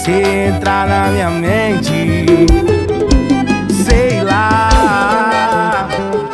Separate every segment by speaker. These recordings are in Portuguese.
Speaker 1: você entrar na minha mente. Sei lá,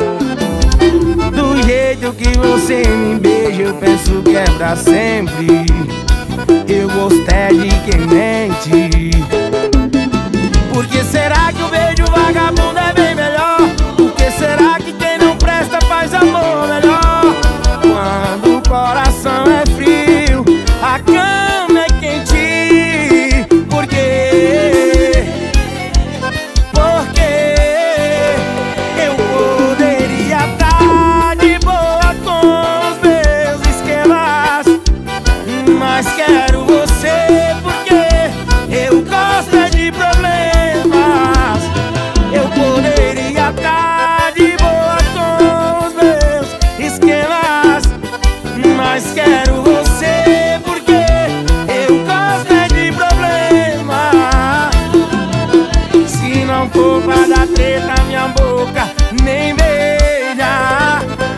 Speaker 1: do jeito que você me beija, eu penso que é pra sempre. Eu gostei de quem mente. Por que será que o beijo vagabundo é bem melhor? Por que será que quem não presta faz amor melhor? Quando o coração é frio, a cama é quente. Por quê? Porque eu poderia estar de boa com os meus esquemas, mas quero você porque eu gosto de problemas. Eu poderia estar de boa com os meus esquemas, mas quero você porque eu gosto de problema. Se não for pra dar treta, minha boca nem beija.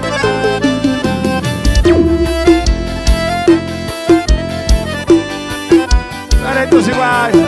Speaker 1: Caretos iguais.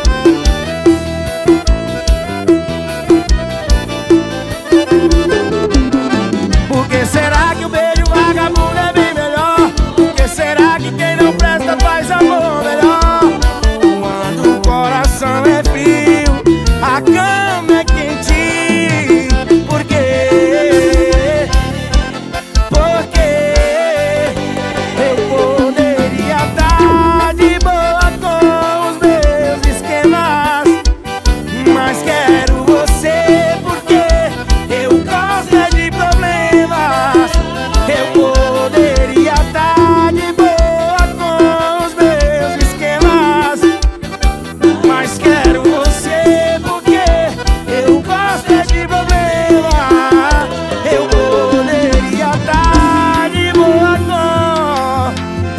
Speaker 1: Por que será que o beijo vagabundo é bem melhor? Por que será que quem não presta faz amor melhor? Quando o coração é frio, a cama é quente. Por quê? Porque eu poderia estar de boa com os meus esquemas, mas quero você porque eu gosto de problemas. Eu poderia estar de boa com os meus esquemas, mas quero você porque eu gosto de problema. Eu poderia estar de boa com...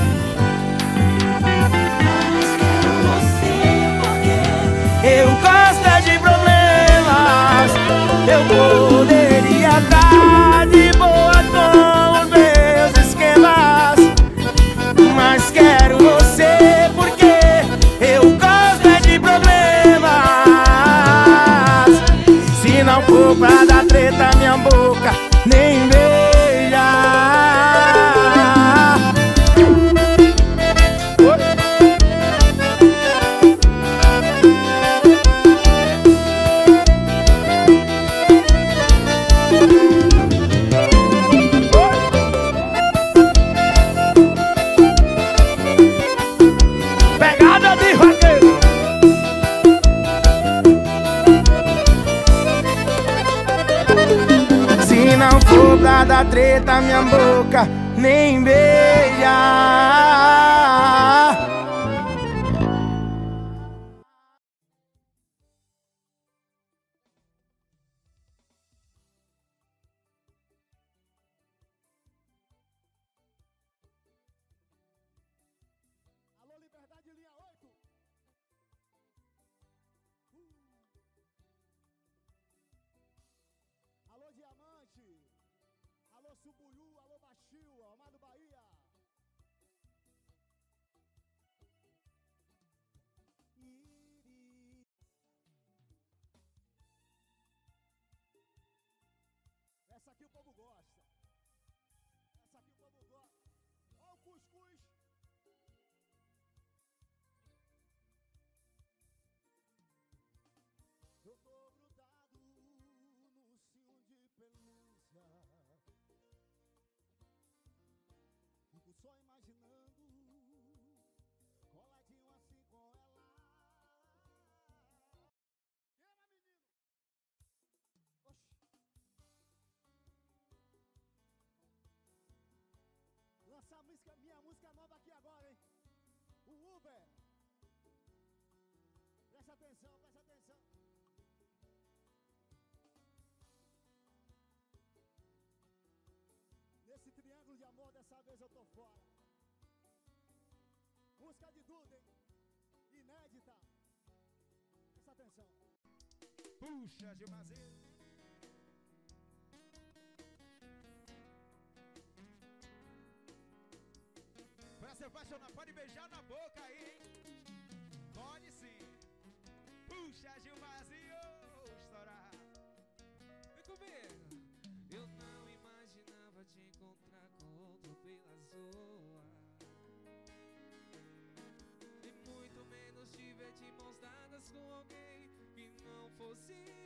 Speaker 1: Eu gosto de problemas. Eu poderia estar de boa com os meus esquemas, mas quero você porque eu gosto de problemas. Se não for pra dar treta, minha boca nem beija. Pegada de vaqueiro. Se não for pra dar treta, minha boca nem beija.
Speaker 2: Alô, Liberdade, linha 8. Alô, Diamante. Alô, Subuiú. Alô, Baixio. Amado Bahia. Essa aqui o povo gosta. Essa aqui o povo gosta. Ó o cuscuz. Eu tô grudado no cio de pelúcia, fico só imaginando, coladinho assim com ela. Queima, menino! Oxi! Lança a música, minha música nova aqui agora, hein? O Uber! Presta atenção, presta atenção. Nesse triângulo de amor, dessa vez eu tô fora. Música de Duda, hein? Inédita. Presta atenção.
Speaker 3: Puxa, Gilmazeiro. Pra se apaixonar, pode beijar na boca aí, hein? Pode sim. Puxa, Gilmazinho, estourar.
Speaker 4: Vem comigo. Eu não imaginava te encontrar com outro pela zoa, e muito menos te ver de mãos dadas com alguém que não fosse